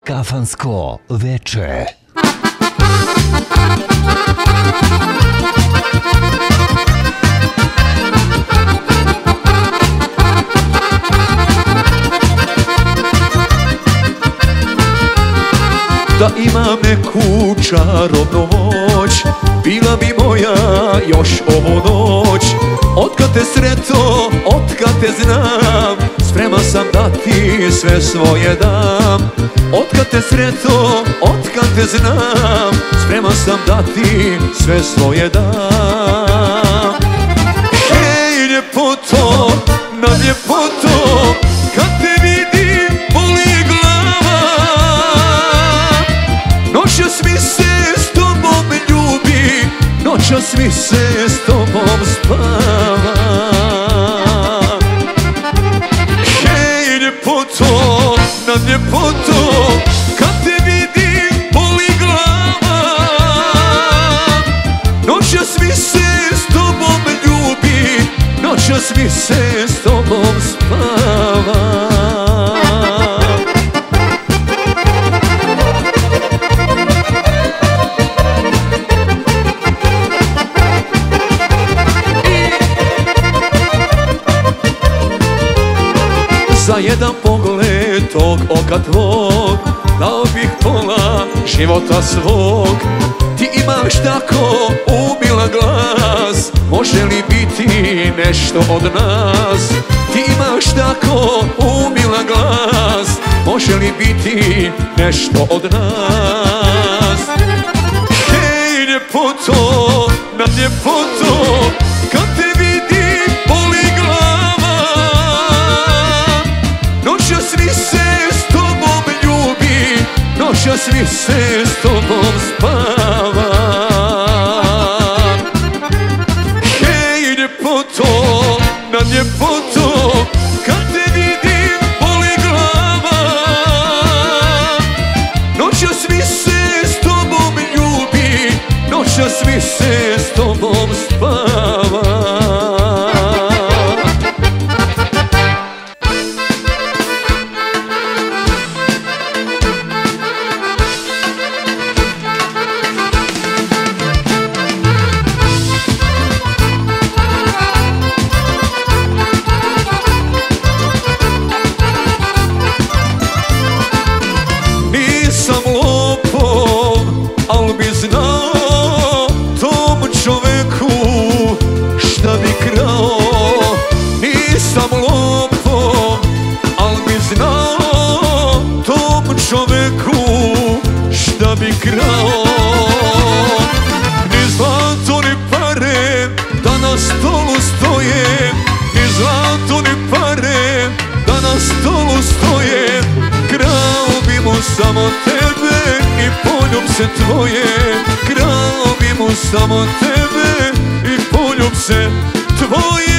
Kafansko veče. Da imam neku čarobnu moć, bila bi moja još ovu noć. Otkad te sreto, otkad te znam, spreman sam da ti sve svoje dam. Otkad te sreto, otkad te znam, spreman sam da ti sve svoje dam. Hej ljepoto, na ljepoto, kad te vidim boli glava. Noćas mi se s tobom ljubi, noćas mi se s tobom spava. Hej ljepoto, na ljepoto, kad te vidim boli glava. Noćas mi se s tobom ljubi, noćas mi se s tobom spava. Za jedan pogled tog oka tvog dao bih pola života svog. Ti imaš tako umila glas, može li biti nešto od nas? Ti imaš tako umila glas, može li biti nešto od nas? Hej ljepoto, na ljepoto, kad te vidim boli glava. Noćas mi se s tobom ljubi, noćas mi se s tobom spava. Hej ljepoto, na ljepoto, kad te vidim boli glava. Noćas mi se s tobom ljubi, noćas mi se s tobom spava. Ni zlato ni pare da na stolu stoje, ni zlato ni pare da na stolu stoje. Krao bi mu samo tebe i poljubce tvoje, krao bi mu samo tebe i poljubce tvoje.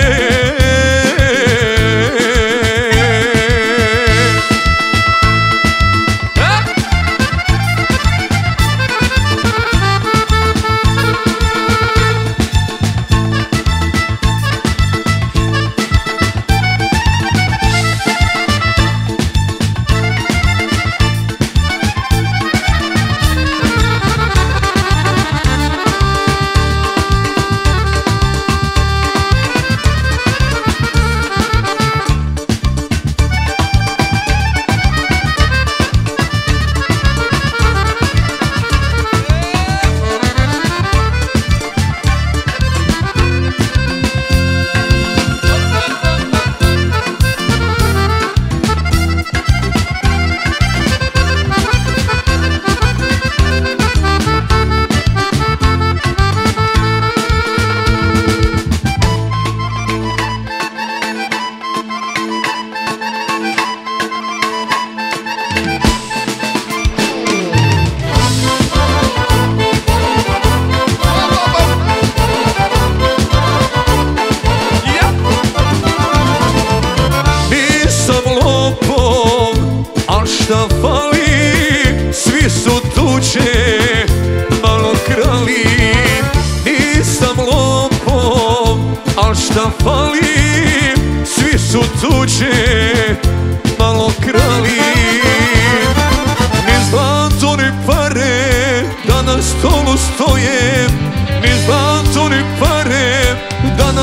Šta fali, svi su tuče, malo krali. Nisam lopov, al šta fali, svi su tuče, malo krali.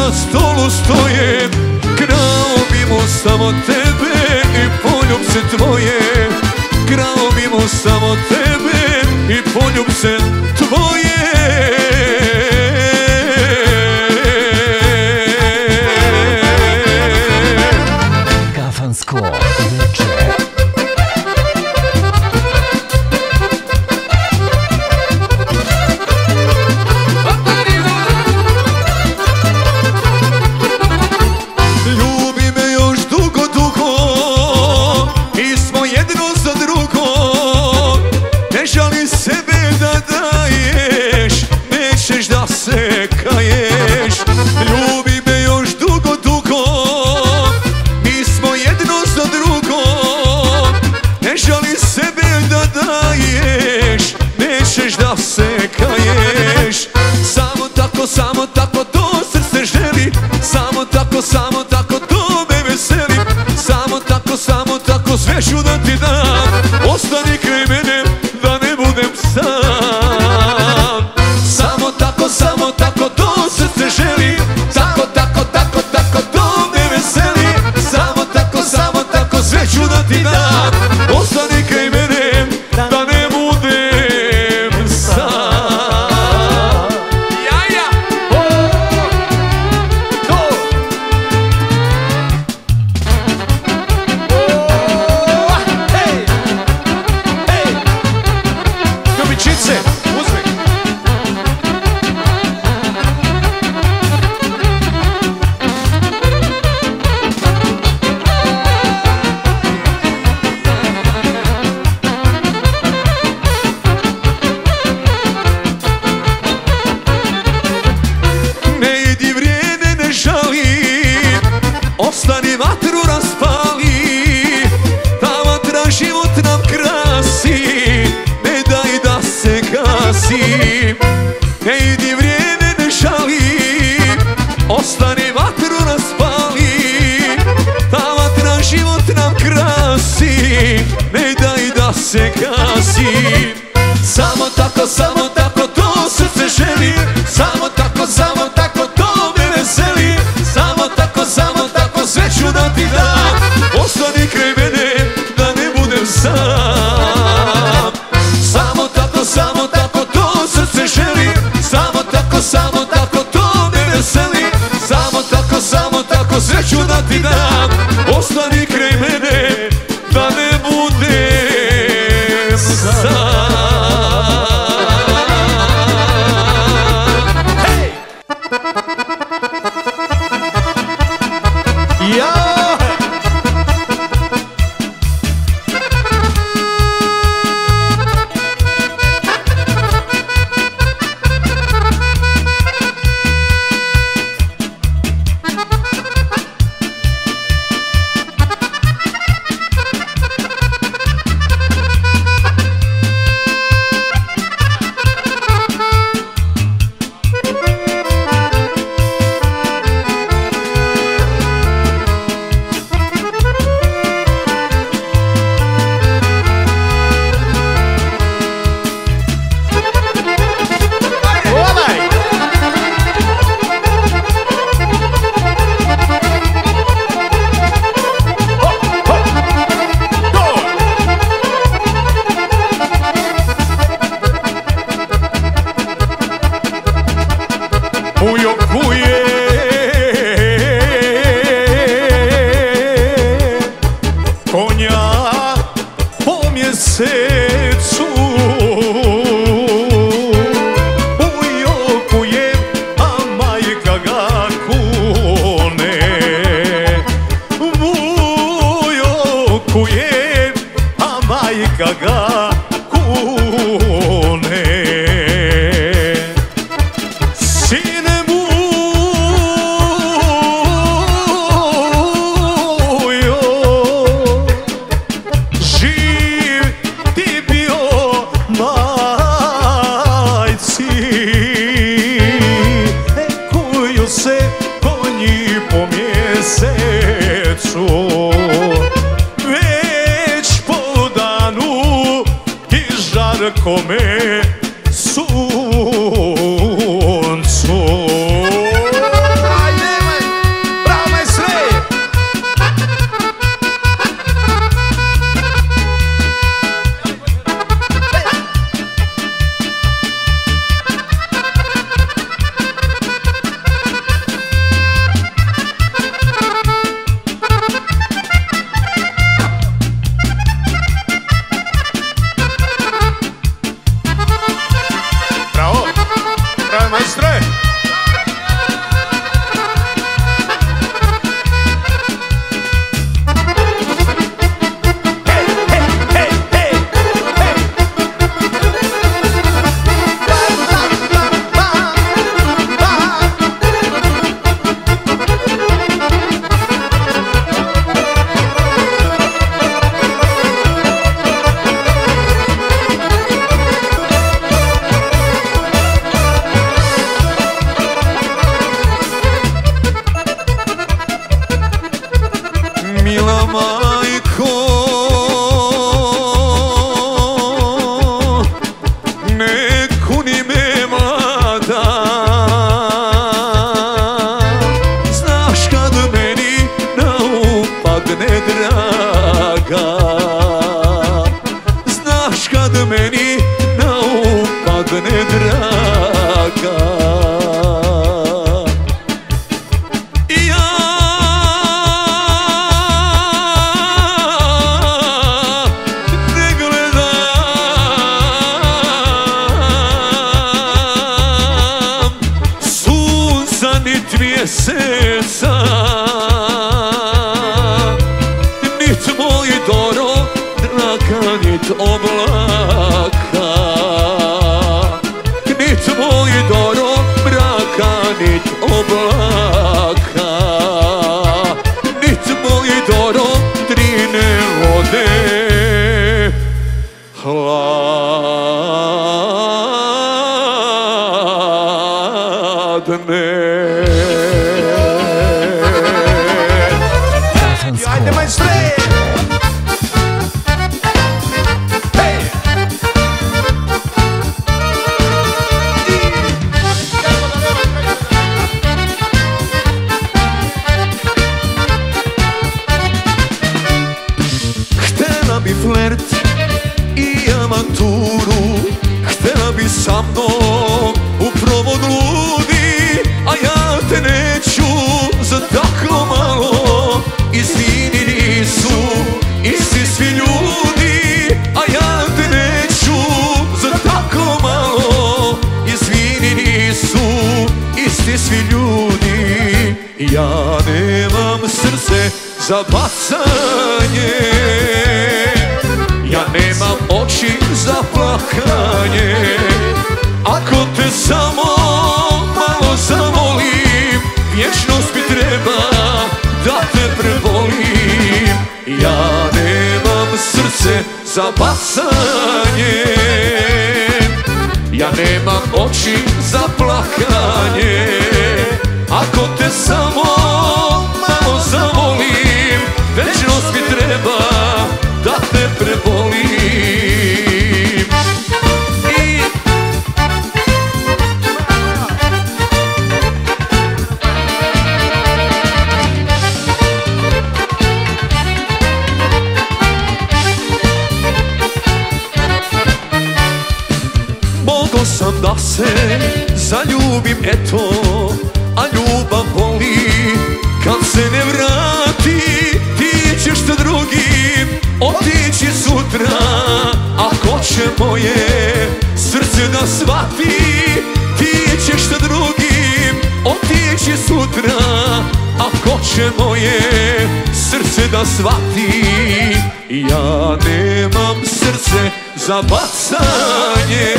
na stolu stoje, krao bi mu samo tebe i poljubce tvoje. Krao bi mu samo tebe i poljubce tvoje. Kafansko veče. Samo tako to srce želi, samo tako to me veseli. Samo tako sve ću da ti dam, ostani kraj mene da ne budem sam. Samo tako to srce želi, tako to me veseli. Samo tako sve ću da ti dam, ostani kraj mene da ne budem sam. Ostani vatru raspali, ta vatra život nam krasi, ne daj da se gasi. Ne idi vrijeme ne žali, ostani vatru raspali, ta vatra život nam krasi, ne daj da se gasi. Samo tako to srce želi, samo tako to me veseli. Samo tako sve ću da ti dam, ostani kraj mene da ne budem sam. Samo tako to srce želi, samo tako to me veseli. Samo tako sve ću da ti dam, ostani kraj mene da ne budem sam. kome suncu. Ajde! kad meni na um padne draga. Ja ne gledam sunca nit mjeseca, nit moj doro draka, nit oblaka, nit moj doro mraka, nit oblaka, nit moj doro drine vode hladne. Ajde majstre! Htela bi flert i avanturu, htela bi sa mnom u provod ludi, a ja te neću za tako malo. Izvini, nisu isti svi ljudi, a ja te neću za tako malo. Izvini, nisu isti svi ljudi. Ja nemam srce za bacanje, ja nemam oči za plakanje. Ako te samo malo zavolim, vječnost mi treba da te prebolim. Ja nemam srce za bacanje, ja nemam oči za plakanje. Ako te samo malo zavolim, večnost mi treba da te prebolim. Mogo sam da se zaljubim, eto, a ljubav boli kad se ne vrati. Ti ćeš sa drugim otići sutra, ako će moje srce da shvati. Ti ćeš sa drugim otići sutra, ako će moje srce da shvati. Ja nemam srce za bacanje,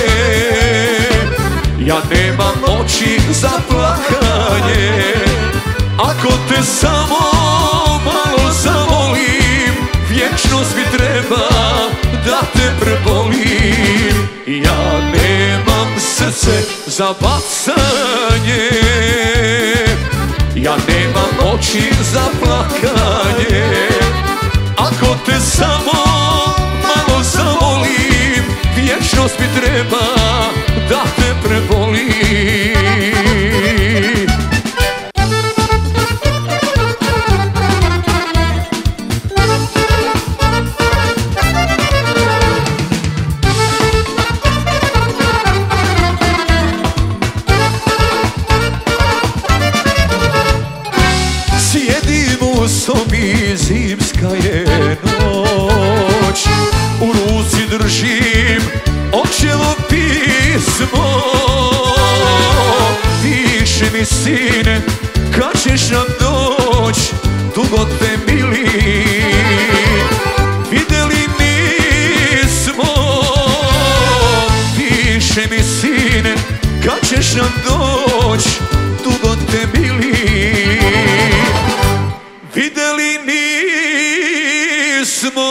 ja nemam oči za plakanje. Ako te samo malo zavolim, vječnost mi treba da te prebolim. Ja nemam srce za bacanje, ja nemam oči za plakanje. Ako te samo malo zavolim, vječnost mi treba da te prebolim. Sjedim u sobi, zimska je noć, u ruci držim očevo pismo. Piše mi, sine, kad ćeš nam doć, dugo te mili vidjeli nismo. Piše mi, sine, kad ćeš nam doć, dugo te mili vidjeli nismo.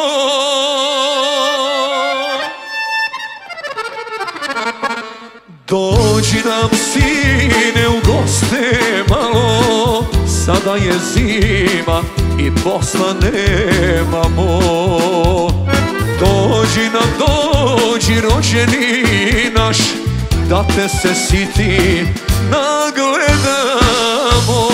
Dođi nam, sine, u goste malo, sada je zima i posla nemamo. Dođi nam, dođi, rođeni naš, da te se siti nagledamo.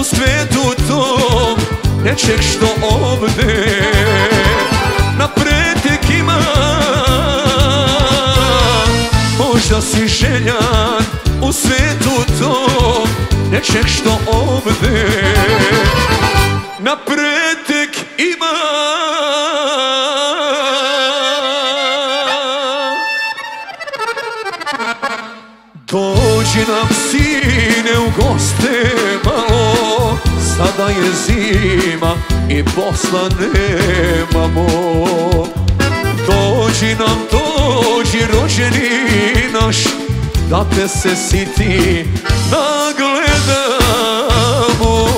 svetu tom, nečeg što ovde na pretek ima. Možda si željan u svetu tom, nečeg što ovde na pretek ima. Dođi nam sine u goste malo, sada je zima i posla nemamo. Dođi nam, dođi rođeni naš, da te se siti nagledamo.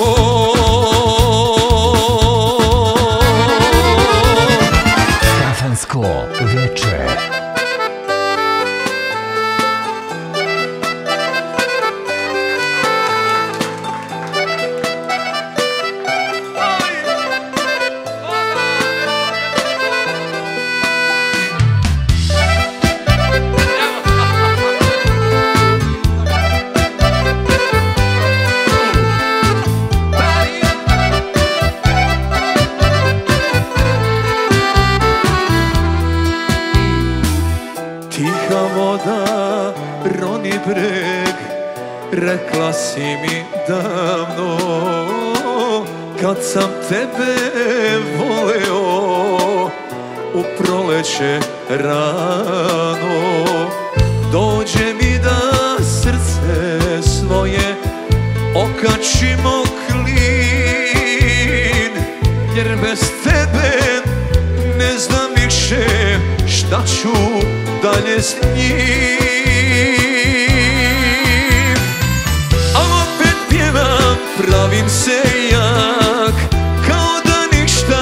Kafansko veče. Tiha voda roni breg, rekla si mi davno, kad sam tebe voleo u proleće rano. Dođe mi da srce svoje okačimo klin, jer bez tebe ne znam više šta ću dalje s njim. A opet pjevam, pravim se jak, kao da ništa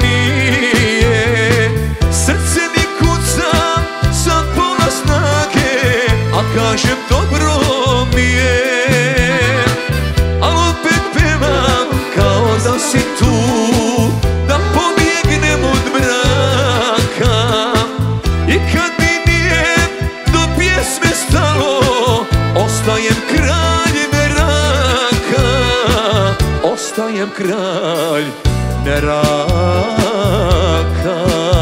nije. Srce mi kuca sa pola snage, a kažem dobro mi je. A opet pjevam, kao da si tu, da pobjegnem od mraka. I kad ostajem kralj meraka, ostajem kralj meraka.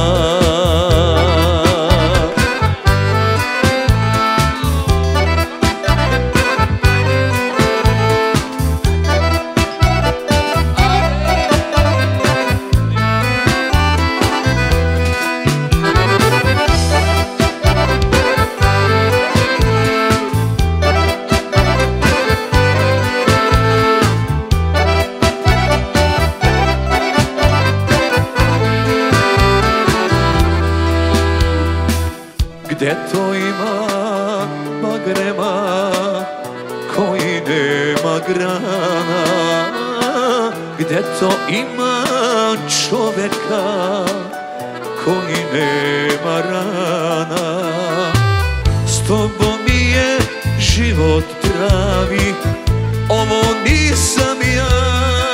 Gdje to ima magrema koji nema grana, gdje to ima čoveka koji nema rana. S tobom mi je život pravi, ovo nisam ja.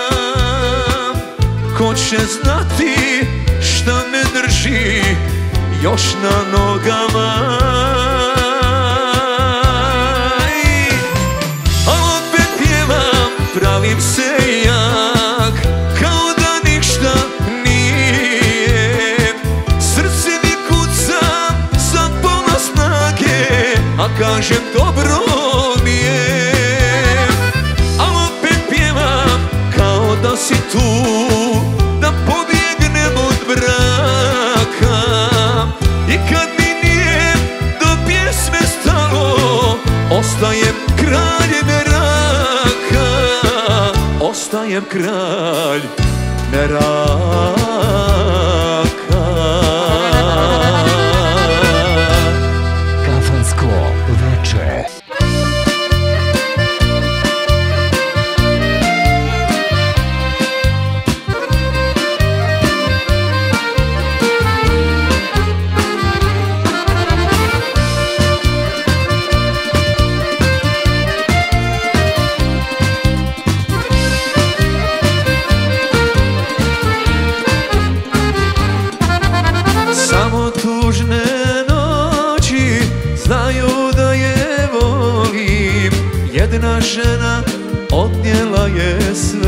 Ko će znati šta me drži još na nogama. A opet pjevam, pravim se jak, kao da ništa nije. Srce mi kuca sa pola snage, a kažem dobro mi je. A opet pjevam, kao da si tu, da pobjegnem od braka. I kad mi nije do pjesme stalo, ostajem kralj meraka, ostajem kralj meraka. Kafansko veče. Tužne noći znaju da je volim, jedna žena odnijela je sve.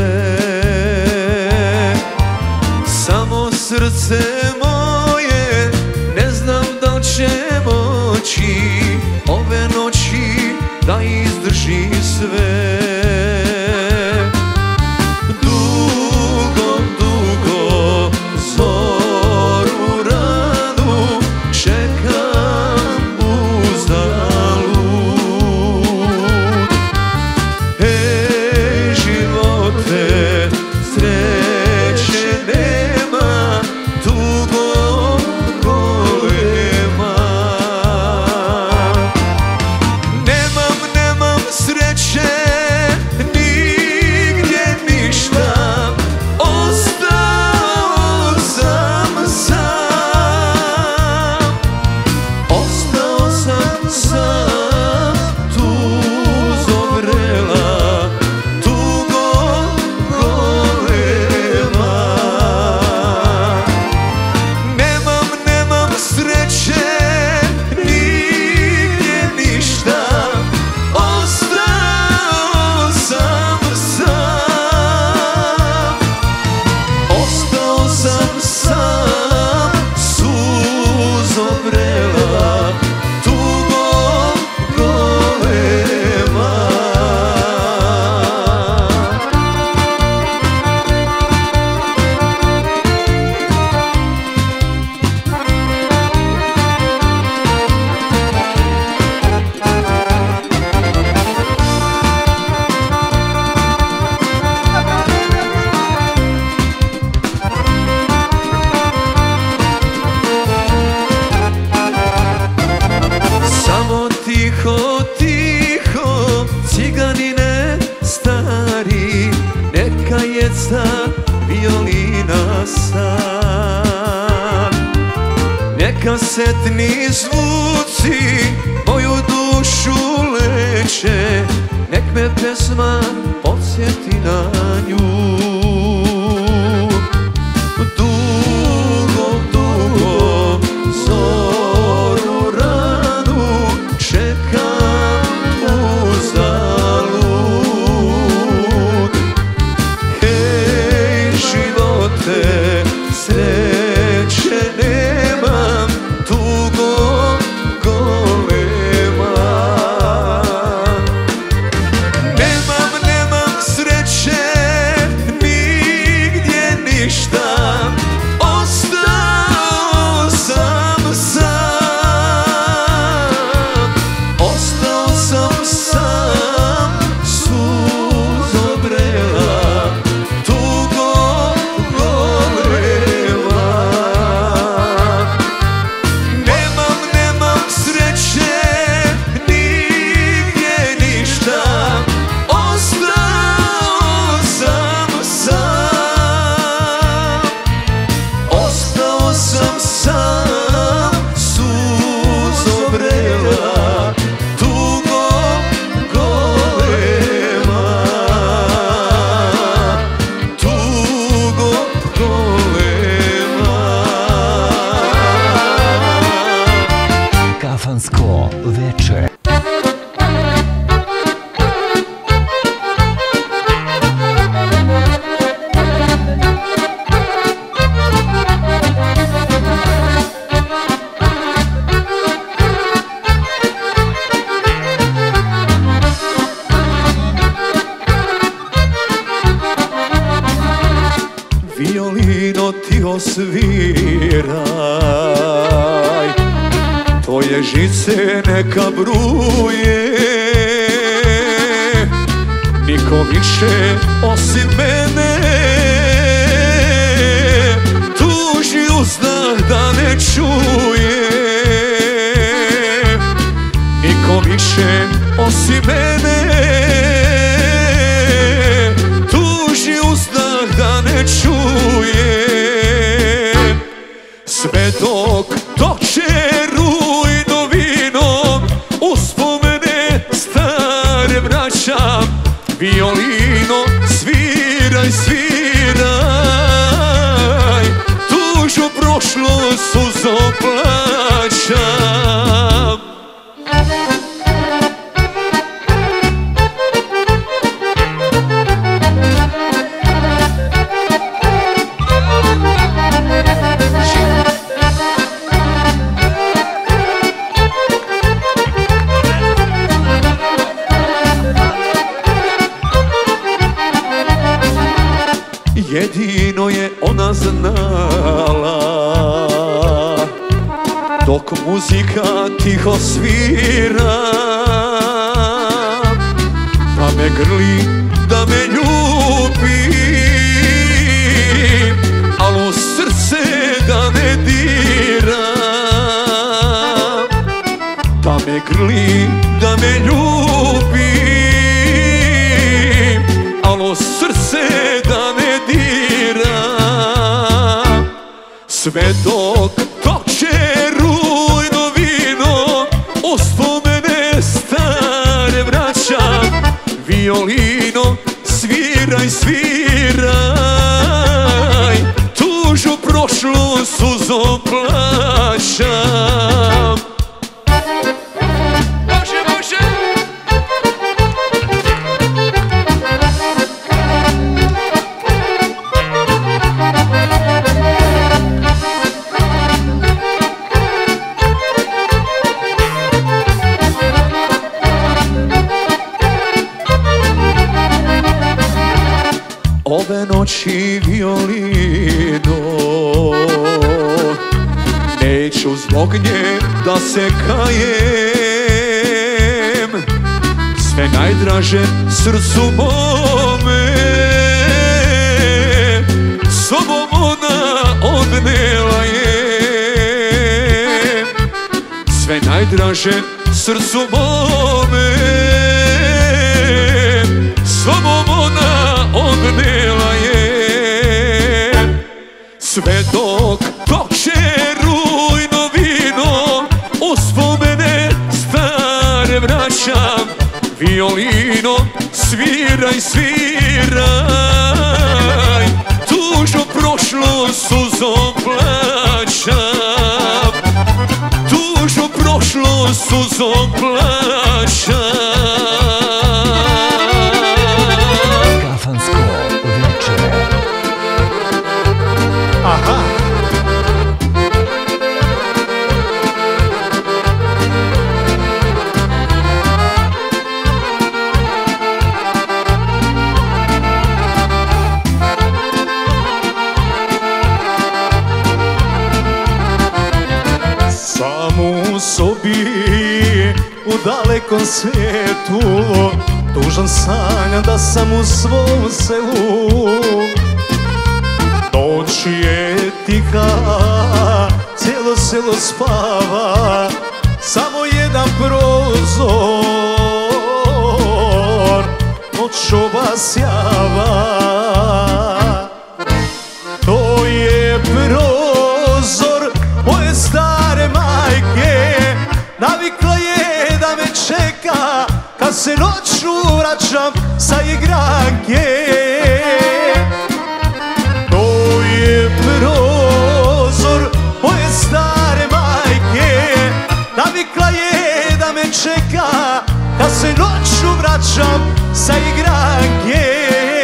kasetni zvuci moju dušu leče, nek me pesma podsjeti na nju. Dugo, dugo zoru ranu čekam uzalud. Hej živote, sreće nemam, tugo golema. Nemam sreće, nigdje ništa, ostao sam sam. Ostao sam sam, suzobrela, tugo golema. Nemam sreće, nigdje ništa, ostao sam sam. Ostao sam sam, suzobrela, tugo golema, tugo golema. Kafansko veče. Violino ti osviraj, tvoje žice neka bruje. Niko više osim mene tuži uzdah da ne čuje. Niko više osim mene tuži uzdah da ne čuje. Sve dok toče rujno vino, uspomene stare vraćam. Violino sviraj, sviraj, tužu prošlo suzo plaćam. Jedino je ona znala, dok muzika tiho svira, da me grli, da me ljubi, al u srce da ne dira. Da me grli, da me ljubi, al u srce da ne dira. Sve dok toče rujno vino, uspomene stare vraćam. Violino sviraj, sviraj, tužu prošlu suzo plaćam. Ove noći violino, neću zbog nje da se kajem. Sve najdraže srcu mome, sobom ona odnela je. Sve najdraže srcu mome, sobom ona odnela je. Sve dok toče rujno vino, violino, sviraj, sviraj. Tužno prošlo suzom plaćam, tužno prošlo suzom plaćam. Kafansko veče. Aha. Sam u sobi u dalekom svijetu tužan sanjam da sam u svom selu. Noć je tiha, cijelo selo spava, samo jedan prozor noć obasjava. To je prozor moje stare majke, navikla je da me čeka kad se noću vraćam sa igranke. To je prozor moje stare majke, navikla je da me čeka kad se noću vraćam sa igranke.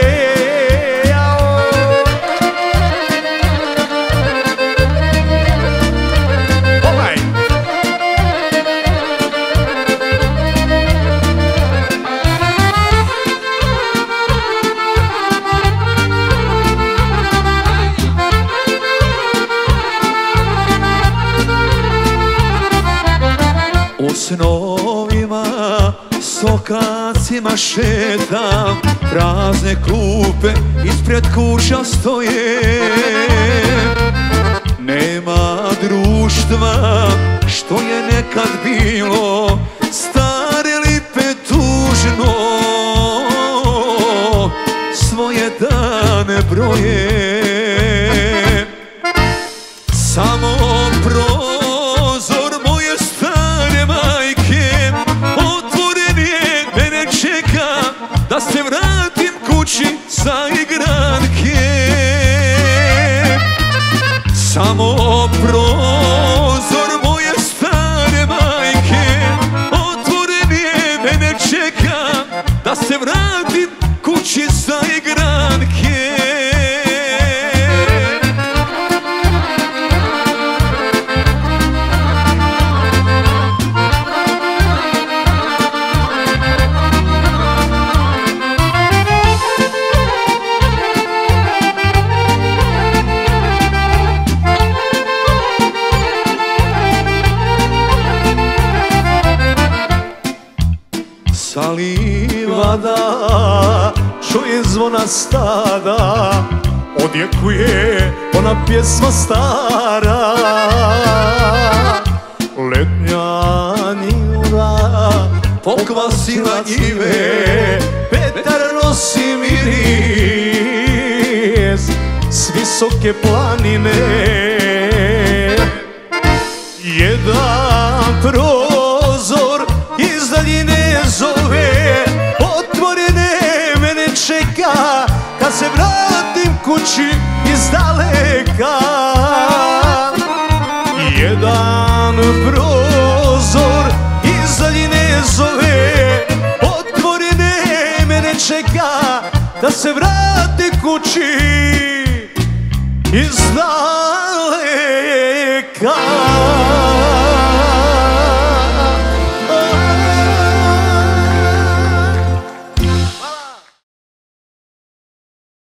U snovima s okacima šetam, prazne klupe ispred kuća stoje. Nema društva što je nekad bilo, stare lipe tužno svoje dane broje. Samo prozor moje stare majke otvoren je, mene čeka da se vratim kući sa igranke. Samo prozor moje stare majke otvoren je, mene čeka da se vratim kući sa igranke. Sa livada čuje zvona stada, odjekuje ona pjesma stara. Letnja njiva pokvasila njive, vetar nosi miris s visoke planine. Jedan prozor iz daljine zove, otvorene mene čeka kad se vratim kući iz daleka. Jedan prozor iz daljine zove, otvorene mene čeka da se vrati kući iz daleka.